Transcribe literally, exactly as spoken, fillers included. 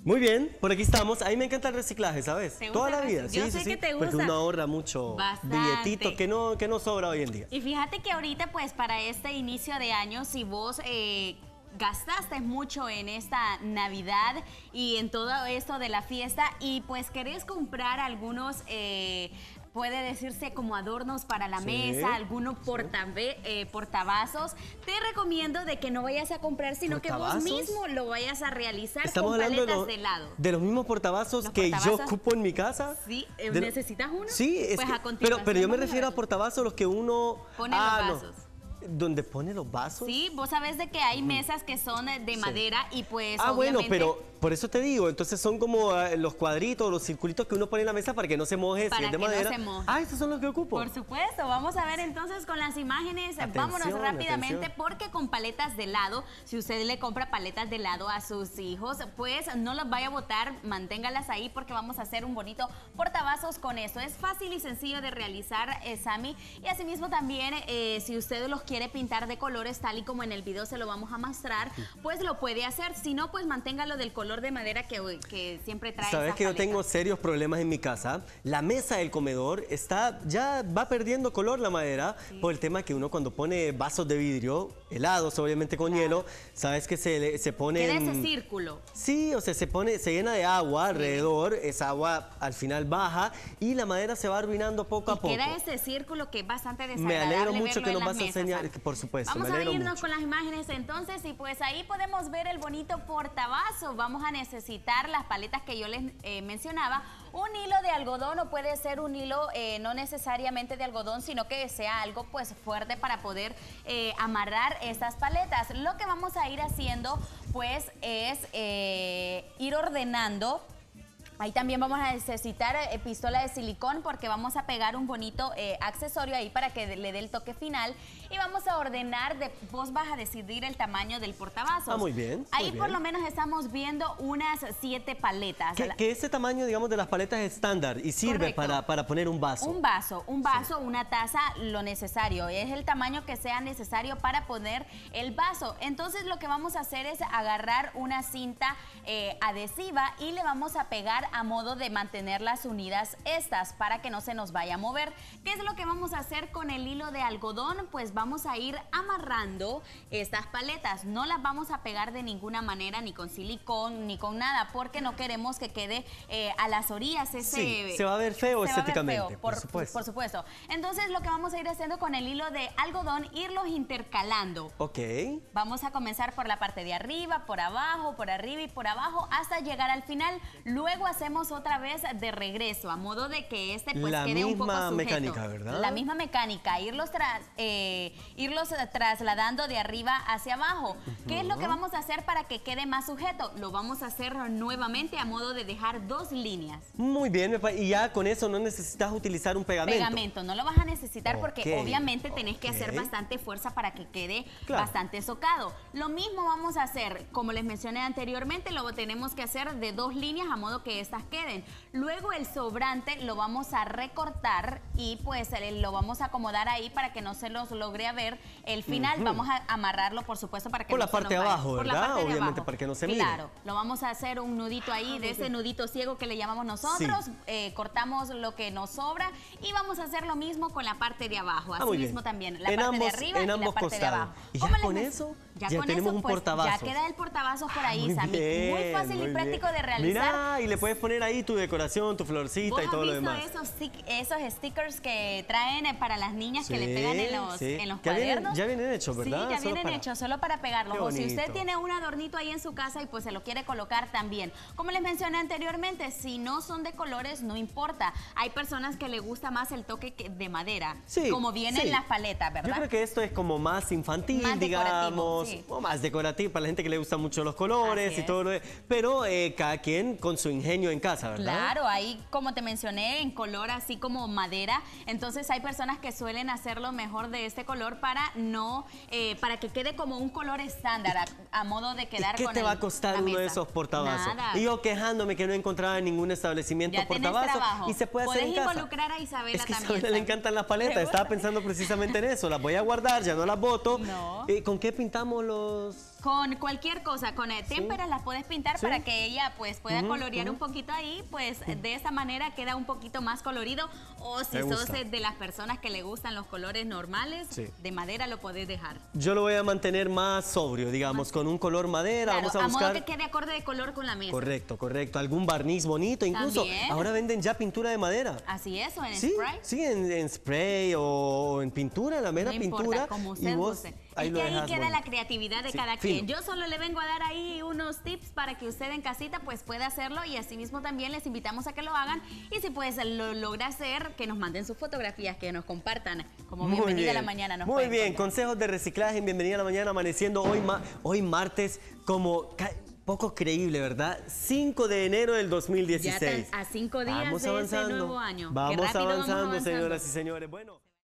Muy bien, por aquí estamos. A mí me encanta el reciclaje, ¿sabes? ¿Te gusta Toda la el vida. rec- Sí, Yo sí, sé sí. que te Porque gusta. uno ahorra mucho Bastante. billetito que no, que no sobra hoy en día. Y fíjate que ahorita, pues, para este inicio de año, si vos eh, gastaste mucho en esta Navidad y en todo esto de la fiesta y pues querés comprar algunos... Eh, puede decirse como adornos para la Sí, mesa, algunos portabe- eh, portavasos. Te recomiendo de que no vayas a comprar, sino que vos ¿Portavasos? mismo lo vayas a realizar Estamos con hablando de, paletas los- de helado. de los mismos portavasos Los que yo portavasos. ocupo en mi casa. Sí, eh, De lo- ¿necesitas uno? Sí, es Pues que- a pero, continuación pero yo me vamos a refiero a ver. portavasos los que uno... Pone ah, los no. vasos. ¿Donde pone los vasos? Sí, vos sabés de que hay mesas que son de madera y pues Ah, bueno, obviamente pero por eso te digo, entonces son como eh, los cuadritos, los circulitos que uno pone en la mesa para que no se moje, si Para es de que no madera. se moje. Ah, esos son los que ocupo. por supuesto, vamos a ver entonces con las imágenes. Atención, Vámonos rápidamente atención. porque con paletas de helado, si usted le compra paletas de helado a sus hijos, pues no las vaya a botar, manténgalas ahí porque vamos a hacer un bonito portavasos con eso. Es fácil y sencillo de realizar, eh, Sammy, y asimismo también eh, si usted los quiere pintar de colores tal y como en el video se lo vamos a mostrar, pues lo puede hacer. Si no, pues manténgalo del color de madera que, que siempre trae. Sabes esa que yo paleta. tengo serios problemas en mi casa. La mesa del comedor está ya va perdiendo color la madera Sí. por el tema que uno cuando pone vasos de vidrio, helados obviamente con hielo, sabes que se, le- se pone... Queda ese círculo. Sí, o sea, se pone, se llena de agua alrededor, esa agua al final baja y la madera se va arruinando poco a Y poco. queda ese círculo que es bastante Me desagradable. alegro mucho verlo que en nos las vas a mesas, enseñar, ¿sabes? que por supuesto, Vamos me a alegro irnos mucho. con las imágenes entonces y pues ahí podemos ver el bonito portavasos. Vamos a necesitar las paletas que yo les eh, mencionaba, un hilo de algodón o puede ser un hilo eh, no necesariamente de algodón, sino que sea algo pues fuerte para poder eh, amarrar estas paletas. Lo que vamos a ir haciendo pues es eh, ir ordenando. Ahí también vamos a necesitar eh, pistola de silicón porque vamos a pegar un bonito eh, accesorio ahí para que le dé el toque final y vamos a ordenar, de, vos vas a decidir el tamaño del portavasos. Ah, muy bien, Ahí muy por bien. lo menos estamos viendo unas siete paletas. Que, La- que ese tamaño, digamos, de las paletas es estándar y sirve Correcto. para, para poner un vaso. Un vaso, un vaso, una taza, lo necesario. Es el tamaño que sea necesario para poner el vaso. Entonces lo que vamos a hacer es agarrar una cinta eh, adhesiva y le vamos a pegar a modo de mantenerlas unidas estas para que no se nos vaya a mover. ¿Qué es lo que vamos a hacer con el hilo de algodón? Pues vamos a ir amarrando estas paletas. No las vamos a pegar de ninguna manera, ni con silicón, ni con nada, porque no queremos que quede eh, a las orillas ese... Sí, se va a ver feo se va a ver estéticamente, feo, por supuesto. por supuesto. Entonces lo que vamos a ir haciendo con el hilo de algodón, irlos intercalando. Ok. Vamos a comenzar por la parte de arriba, por abajo, por arriba y por abajo hasta llegar al final. Luego hacemos otra vez de regreso, a modo de que este pues La quede un poco misma sujeto. mecánica, ¿verdad? La misma mecánica, irlos, tras, eh, irlos trasladando de arriba hacia abajo. ¿Qué es lo que vamos a hacer para que quede más sujeto? Lo vamos a hacer nuevamente a modo de dejar dos líneas. Muy bien, me pa- y ya con eso no necesitas utilizar un pegamento. Pegamento, no lo vas a necesitar porque Ok, obviamente tenés que hacer ok. bastante fuerza para que quede Claro. bastante socado. Lo mismo vamos a hacer, como les mencioné anteriormente, lo tenemos que hacer de dos líneas a modo que estas queden. Luego el sobrante lo vamos a recortar y pues eh, lo vamos a acomodar ahí para que no se los logre a ver el final. Ujú. Vamos a amarrarlo, por supuesto, para que Por no la se parte nos de vaya. abajo, Por la ¿verdad? parte de Obviamente, abajo. para que no se mire. Claro, lo vamos a hacer un nudito ahí, de ese nudito ciego que le llamamos nosotros. Sí. Eh, cortamos lo que nos sobra y vamos a hacer lo mismo con la parte de abajo. Ah, Así muy bien. mismo también, la En parte ambos- de arriba en y la ambos parte de costados. abajo. Y ya ¿Cómo les con men- eso, ya, ya con tenemos eso, un pues, portavasos. ya queda el portavasos por ahí, Muy Sammy. Muy bien, fácil muy y práctico bien. de realizar. Mira, y le puedes poner ahí tu decoración, tu florcita ¿Vos y todo has lo visto demás. esos, stick- esos stickers que traen eh, para las niñas que le Sí, pegan en los, sí. en los Ya vienen- cuadernos? ya vienen hechos, ¿verdad? Sí, ya Solo vienen para- hechos, solo para pegarlos. Qué O si usted bonito. tiene un adornito ahí en su casa y pues se lo quiere colocar también. Como les mencioné anteriormente, si no son de colores, no importa. Hay personas que le gusta más el toque que- de madera, Sí, como viene sí. en las paletas, ¿verdad? Yo creo que esto es como más infantil, Más decorativo, digamos, sí. o más decorativo para la gente que le gustan mucho los colores Así y es. todo lo de- pero eh, cada quien con su ingenio en casa, ¿verdad? Claro, ahí como te mencioné, en color así como madera. Entonces hay personas que suelen hacerlo mejor de este color para no, eh, para que quede como un color estándar, a, a modo de quedar ¿Y qué con te el- va a costar la uno de mesa. esos portavasos? Nada. Y yo quejándome que no encontraba en ningún establecimiento Ya tenés portavasos trabajo. y se puede hacer Podés en casa. involucrar a Isabela Es que a también, Isabela le Sam. encantan las paletas, ¿Seguro? estaba pensando precisamente en eso, las voy a guardar, ya no las boto. No. Eh, ¿Con qué pintamos los...? Con cualquier cosa, con eh, témperas sí. las puedes pintar sí. para que ella pues pueda uh -huh, colorear uh -huh. un poquito ahí, pues uh -huh. de esa manera queda un poquito más colorido. O si sos de las personas que le gustan los colores normales, sí. de madera lo podés dejar. Yo lo voy a mantener más sobrio, digamos, más con un color madera. Claro, vamos a, a buscar... modo que quede acorde de color con la mesa. Correcto, correcto. Algún barniz bonito, incluso. ¿También? Ahora venden ya pintura de madera. Así es, o en sí, spray. Sí, en, en spray o en pintura, la mera no pintura. Importa, como usted y vos, guste. ahí es que ahí queda bueno. la creatividad de sí, cada fin. quien. Yo solo le vengo a dar ahí unos tips para que usted en casita pues pueda hacerlo y asimismo también les invitamos a que lo hagan y si pues lo logra hacer, que nos manden sus fotografías, que nos compartan como Muy Bienvenida bien. a la Mañana. Nos Muy bien, contar. Consejos de reciclaje en Bienvenida a la Mañana, amaneciendo hoy, ma hoy martes como... Poco creíble, ¿verdad? cinco de enero del dos mil dieciséis. Ya a cinco días vamos de avanzando, ese nuevo año. Vamos avanzando, vamos avanzando, señoras y señores. Bueno.